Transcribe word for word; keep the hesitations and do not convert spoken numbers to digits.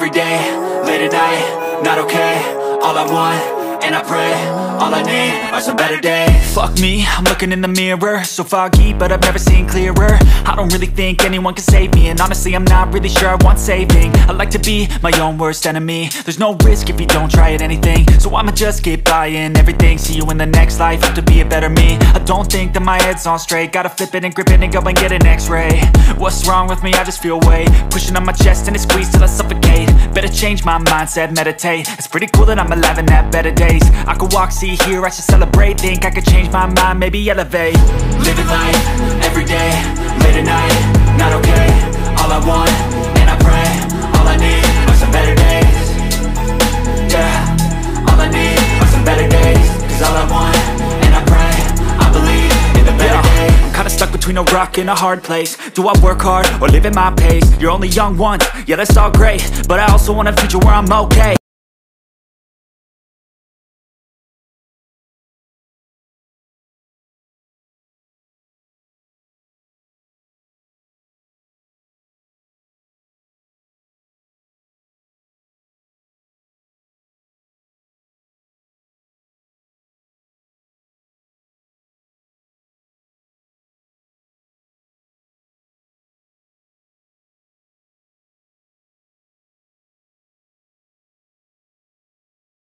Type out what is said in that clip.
every day, late at night, not okay. All I want, and I pray, all I need are some better days. Fuck me, I'm looking in the mirror, so foggy, but I've never seen clearer. I don't really think anyone can save me, and honestly I'm not really sure I want saving. I like to be my own worst enemy. There's no risk if you don't try at anything, so I'ma just keep buying everything. See you in the next life, have to be a better me. I don't think that my head's on straight, gotta flip it and grip it and go and get an x-ray. What's wrong with me? I just feel weight pushing on my chest and it squeezes till I suffocate. Better change my mindset, meditate. It's pretty cool that I'm alive and have better days. I could walk, see, hear, I should celebrate. Think I could change my mind, maybe elevate. Living life, every day, late at night, not okay. All I want, and I pray, all I need are some better days. Yeah, all I need are some better days. Cause all I want, and I pray, I believe in the better yeah. days. I'm kinda stuck between a rock and a hard place. Do I work hard, or live at my pace? You're only young once, yeah that's all great, but I also want a future where I'm okay.